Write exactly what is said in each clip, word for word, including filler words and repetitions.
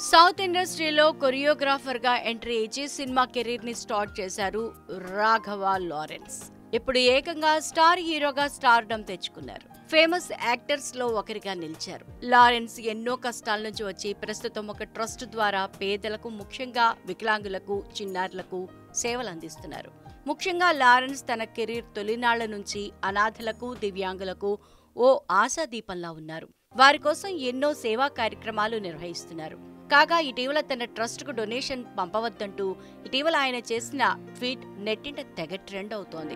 South ఇండస్ట్రీలో choreographer గా entry ఇచ్చి సినిమా కెరీర్ ని స్టార్ట్ చేశారు రాఘవ లారెన్స్. ఇప్పుడు ఏకంగా స్టార్ హీరోగా స్టార్డమ్ తెచ్చుకున్నారు. ఫేమస్ యాక్టర్స్ లో ఒకరిగా నిలిచారు. లారెన్స్ ఎన్నో కష్టాల నుంచి వచ్చి ప్రస్తుతం ఒక ట్రస్ట్ ద్వారా పేదలకు, ముఖ్యంగా వికలాంగులకు, చిన్నారులకు సేవలు అందిస్తున్నారు. ముఖ్యంగా లారెన్స్ తన కెరీర్ తొలినాళ్ల నుంచి అనాథలకు, దివ్యాంగులకు ఓ ఆశాదీపంలా ఉన్నారు. వారి కోసం ఎన్నో సేవా కార్యక్రమాలు నిర్వహిస్తున్నారు. కాగా ఇటీవల తన ట్రస్ట్ కు డొనేషన్ పంపవద్దంటూ ఇటీవల ఆయన చేసిన ట్వీట్ నెట్టింట తెగ ట్రెండ్ అవుతోంది.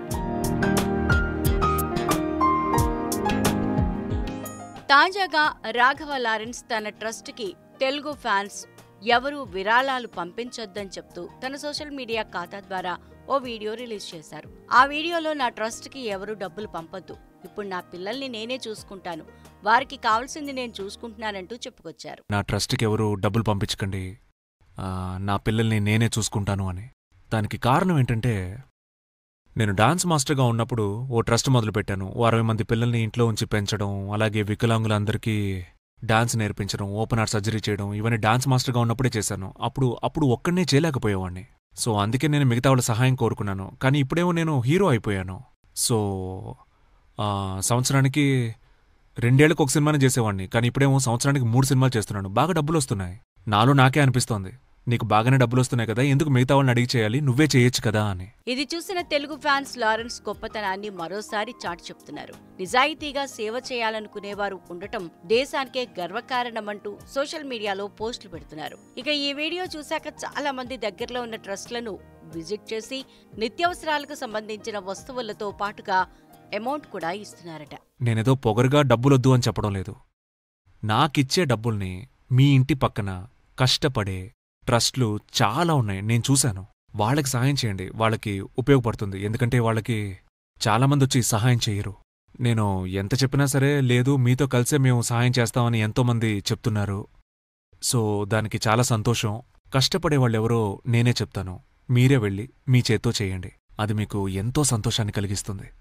తాజాగా రాఘవ లారెన్స్ తన ట్రస్ట్ కి తెలుగు ఫ్యాన్స్ ఎవరూ విరాళాలు పంపించొద్దని చెప్తూ తన సోషల్ మీడియా ఖాతా ద్వారా ఓ వీడియో రిలీజ్ చేశారు. ఆ వీడియోలో నా ట్రస్ట్ కి ఎవరూ డబ్బులు పంపొద్దు, ఇప్పుడు నా పిల్లల్ని నేనే చూసుకుంటాను, వారికి కావాల్సింది నేను చూసుకుంటున్నానంటూ చెప్పుకొచ్చారు. నా ట్రస్ట్కి ఎవరు డబ్బులు పంపించకండి, నా పిల్లల్ని నేనే చూసుకుంటాను అని. దానికి కారణం ఏంటంటే, నేను డాన్స్ మాస్టర్గా ఉన్నప్పుడు ఓ ట్రస్ట్ మొదలుపెట్టాను. ఓ అరవై మంది పిల్లల్ని ఇంట్లో ఉంచి పెంచడం, అలాగే వికలాంగులందరికీ డాన్స్ నేర్పించడం, ఓపెన్ హార్ట్ సర్జరీ చేయడం, ఇవన్నీ డాన్స్ మాస్టర్గా ఉన్నప్పుడే చేశాను. అప్పుడు అప్పుడు ఒక్కడనే చేయలేకపోయేవాడిని. సో అందుకే నేను మిగతా వాళ్ళ సహాయం కోరుకున్నాను. కానీ ఇప్పుడేమో నేను హీరో అయిపోయాను. సో సంవత్సరానికి రెండేళ్లకు ఒక సినిమానే చేసేవాడిని. కానీ ఇప్పుడేమో సంవత్సరానికి మూడు సినిమాలు చేస్తున్నాను. బాగా డబ్బులు వస్తున్నాయి. నాలో నాకే అనిపిస్తోంది, నీకు బాగానే డబ్బులు వస్తున్నాయి కదా, ఎందుకు మిగతా వాళ్ళని అడిగి చేయాలి, నువ్వే చేయొచ్చు కదా అని. ఇది చూసిన తెలుగు ఫ్యాన్స్ లారెన్స్ గొప్పతనాన్ని మరోసారి చాటి చెప్తున్నారు. నిజాయితీగా సేవ చేయాలనుకునేవారు ఉండటం దేశానికే గర్వకారణమంటూ సోషల్ మీడియాలో పోస్టులు పెడుతున్నారు. ఇక ఈ వీడియో చూశాక చాలా మంది దగ్గరలో ఉన్న ట్రస్ట్లను విజిట్ చేసి నిత్యావసరాలకు సంబంధించిన వస్తువులతో పాటుగా అమౌంట్ కూడా ఇస్తున్నారట. నేనేదో పొగరుగా డబ్బులొద్దు అని చెప్పడం లేదు. నాకిచ్చే డబ్బుల్ని మీ ఇంటి పక్కన కష్టపడే ట్రస్ట్లు చాలా ఉన్నాయి, నేను చూశాను. వాళ్ళకి సహాయం చేయండి, వాళ్ళకి ఉపయోగపడుతుంది. ఎందుకంటే వాళ్ళకి చాలామంది వచ్చి సహాయం చెయ్యరు. నేను ఎంత చెప్పినా సరే, లేదు మీతో కలిసే మేము సహాయం చేస్తామని ఎంతోమంది చెప్తున్నారు. సో దానికి చాలా సంతోషం. కష్టపడే వాళ్ళెవరో నేనే చెప్తాను, మీరే వెళ్ళి మీ చేత్తో చేయండి. అది మీకు ఎంతో సంతోషాన్ని కలిగిస్తుంది.